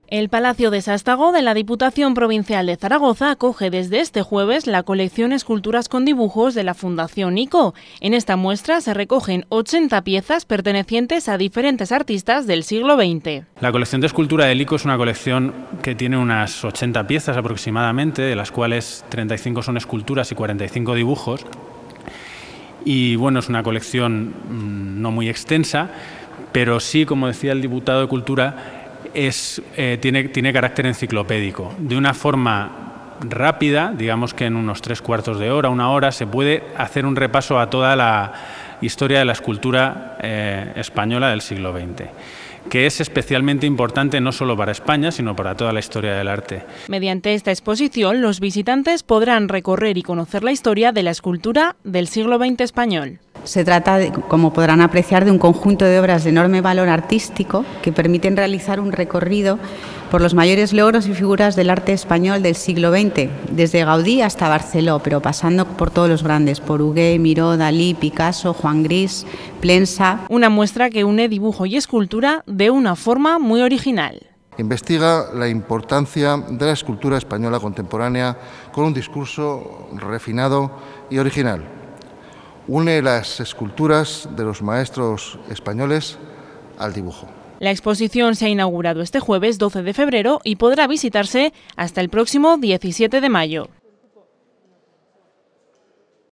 El Palacio de Sástago de la Diputación Provincial de Zaragoza acoge desde este jueves la colección Esculturas con dibujos de la Fundación ICO. En esta muestra se recogen 80 piezas pertenecientes a diferentes artistas del siglo XX. La colección de escultura del ICO es una colección que tiene unas 80 piezas aproximadamente, de las cuales 35 son esculturas y 45 dibujos. Y bueno, es una colección no muy extensa, pero sí, como decía el diputado de Cultura, tiene carácter enciclopédico. De una forma rápida, digamos que en unos 3/4 de hora, una hora, se puede hacer un repaso a toda la historia de la escultura española del siglo XX, que es especialmente importante no solo para España, sino para toda la historia del arte. Mediante esta exposición, los visitantes podrán recorrer y conocer la historia de la escultura del siglo XX español. Se trata, como podrán apreciar, de un conjunto de obras de enorme valor artístico que permiten realizar un recorrido por los mayores logros y figuras del arte español del siglo XX, desde Gaudí hasta Barceló, pero pasando por todos los grandes, por Huguet, Miró, Dalí, Picasso, Juan Gris, Plensa. Una muestra que une dibujo y escultura de una forma muy original. Investiga la importancia de la escultura española contemporánea con un discurso refinado y original. Une las esculturas de los maestros españoles al dibujo. La exposición se ha inaugurado este jueves 12 de febrero y podrá visitarse hasta el próximo 17 de mayo.